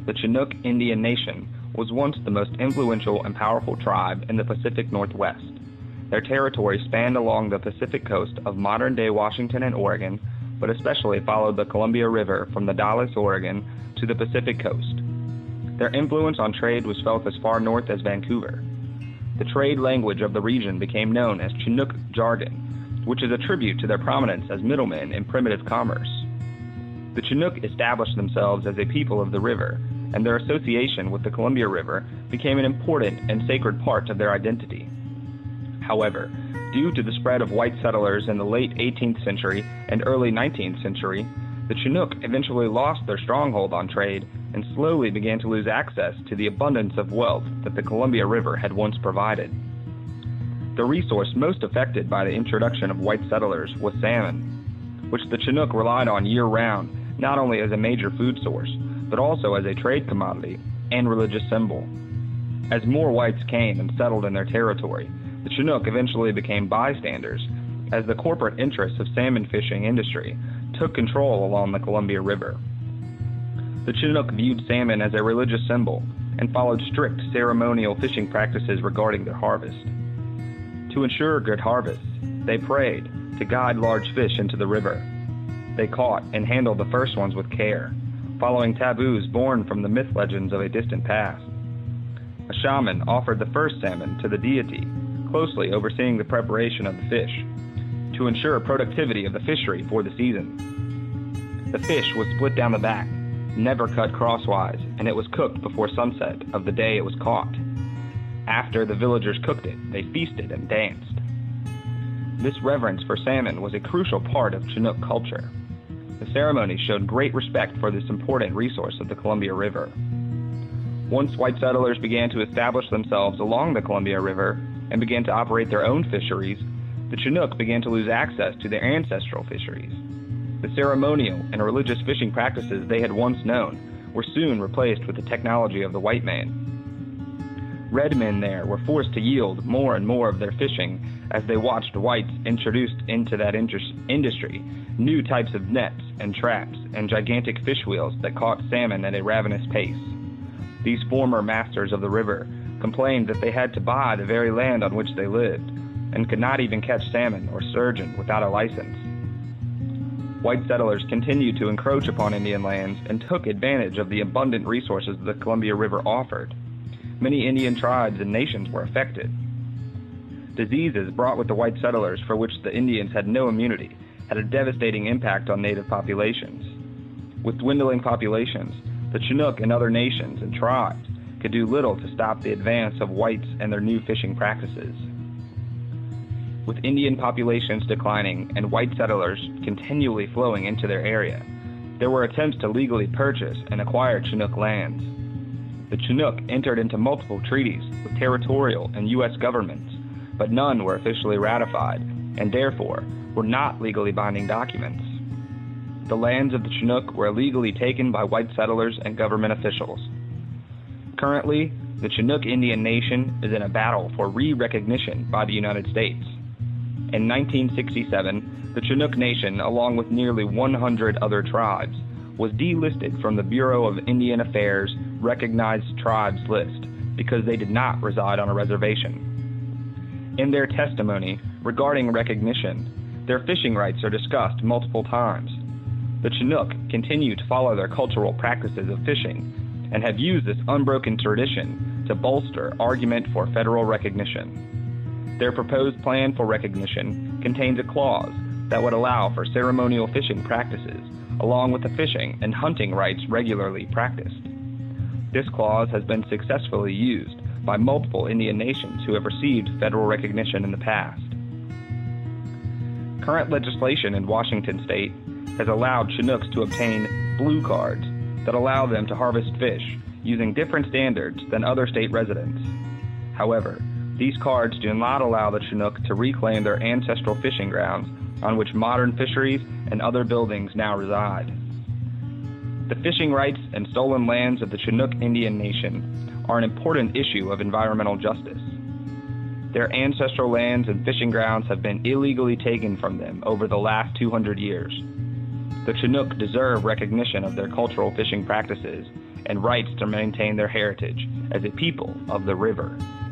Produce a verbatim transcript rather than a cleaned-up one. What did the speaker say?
The Chinook Indian Nation was once the most influential and powerful tribe in the Pacific Northwest. Their territory spanned along the Pacific coast of modern-day Washington and Oregon, but especially followed the Columbia River from the Dalles, Oregon, to the Pacific coast. Their influence on trade was felt as far north as Vancouver. The trade language of the region became known as Chinook jargon, which is a tribute to their prominence as middlemen in primitive commerce. The Chinook established themselves as a people of the river, and their association with the Columbia River became an important and sacred part of their identity. However, due to the spread of white settlers in the late eighteenth century and early nineteenth century, the Chinook eventually lost their stronghold on trade and slowly began to lose access to the abundance of wealth that the Columbia River had once provided. The resource most affected by the introduction of white settlers was salmon, which the Chinook relied on year-round, not only as a major food source, but also as a trade commodity and religious symbol. As more whites came and settled in their territory, the Chinook eventually became bystanders as the corporate interests of salmon fishing industry took control along the Columbia River. The Chinook viewed salmon as a religious symbol and followed strict ceremonial fishing practices regarding their harvest. To ensure good harvests, they prayed to guide large fish into the river. They caught and handled the first ones with care, following taboos born from the myth legends of a distant past. A shaman offered the first salmon to the deity, closely overseeing the preparation of the fish, to ensure productivity of the fishery for the season. The fish was split down the back, never cut crosswise, and it was cooked before sunset of the day it was caught. After the villagers cooked it, they feasted and danced. This reverence for salmon was a crucial part of Chinook culture. The ceremony showed great respect for this important resource of the Columbia River. Once white settlers began to establish themselves along the Columbia River and began to operate their own fisheries, the Chinook began to lose access to their ancestral fisheries. The ceremonial and religious fishing practices they had once known were soon replaced with the technology of the white man. Red men there were forced to yield more and more of their fishing as they watched whites introduced into that industry new types of nets and traps and gigantic fish wheels that caught salmon at a ravenous pace. These former masters of the river complained that they had to buy the very land on which they lived and could not even catch salmon or sturgeon without a license. White settlers continued to encroach upon Indian lands and took advantage of the abundant resources the Columbia River offered. Many Indian tribes and nations were affected. Diseases brought with the white settlers for which the Indians had no immunity had a devastating impact on native populations. With dwindling populations, the Chinook and other nations and tribes could do little to stop the advance of whites and their new fishing practices. With Indian populations declining and white settlers continually flowing into their area, there were attempts to legally purchase and acquire Chinook lands. The Chinook entered into multiple treaties with territorial and U S governments, but none were officially ratified and therefore were not legally binding documents. The lands of the Chinook were illegally taken by white settlers and government officials. Currently, the Chinook Indian Nation is in a battle for re-recognition by the United States. In nineteen sixty-seven, the Chinook Nation, along with nearly one hundred other tribes, was delisted from the Bureau of Indian Affairs Recognized Tribes list because they did not reside on a reservation. In their testimony regarding recognition, their fishing rights are discussed multiple times. The Chinook continue to follow their cultural practices of fishing and have used this unbroken tradition to bolster argument for federal recognition. Their proposed plan for recognition contains a clause that would allow for ceremonial fishing practices, along with the fishing and hunting rights regularly practiced. This clause has been successfully used by multiple Indian nations who have received federal recognition in the past. Current legislation in Washington state has allowed Chinooks to obtain blue cards that allow them to harvest fish using different standards than other state residents. However, these cards do not allow the Chinook to reclaim their ancestral fishing grounds on which modern fisheries and other buildings now reside. The fishing rights and stolen lands of the Chinook Indian Nation are an important issue of environmental justice. Their ancestral lands and fishing grounds have been illegally taken from them over the last two hundred years. The Chinook deserve recognition of their cultural fishing practices and rights to maintain their heritage as a people of the river.